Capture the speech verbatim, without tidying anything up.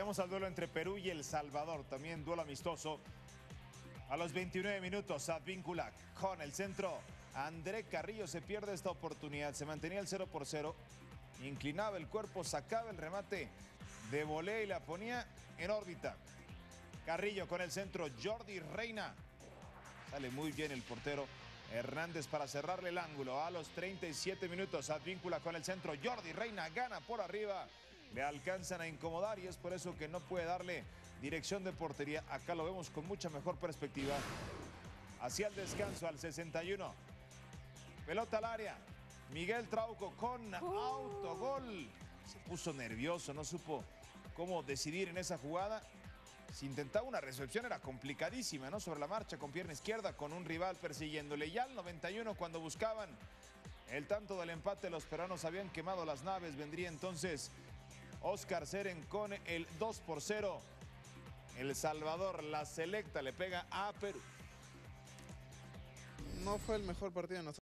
Vayamos al duelo entre Perú y El Salvador, también duelo amistoso. A los veintinueve minutos, Advíncula con el centro. André Carrillo se pierde esta oportunidad, se mantenía el cero por cero. Inclinaba el cuerpo, sacaba el remate de volea y la ponía en órbita. Carrillo con el centro, Jordi Reina. Sale muy bien el portero Hernández para cerrarle el ángulo. A los treinta y siete minutos, Advíncula con el centro, Jordi Reina gana por arriba. Le alcanzan a incomodar y es por eso que no puede darle dirección de portería. Acá lo vemos con mucha mejor perspectiva. Hacia el descanso al sesenta y uno. Pelota al área. Miguel Trauco con autogol. Se puso nervioso, no supo cómo decidir en esa jugada. Si intentaba una recepción era complicadísima, ¿no? Sobre la marcha con pierna izquierda, con un rival persiguiéndole. Ya al noventa y uno, cuando buscaban el tanto del empate, los peruanos habían quemado las naves. Vendría entonces Oscar Seren con el dos por cero. El Salvador, la selecta, le pega a Perú. No fue el mejor partido de nosotros.